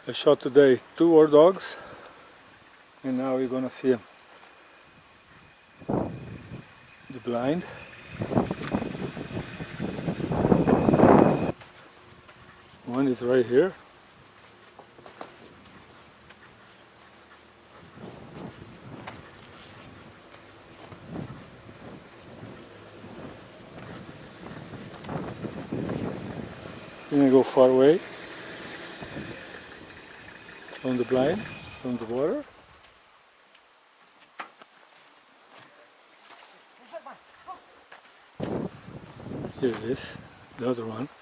I shot today 2 Warthogs, and now we're gonna see them. The blind. One is right here. Then I go far away from the blind, from the water. Here it is, the other one.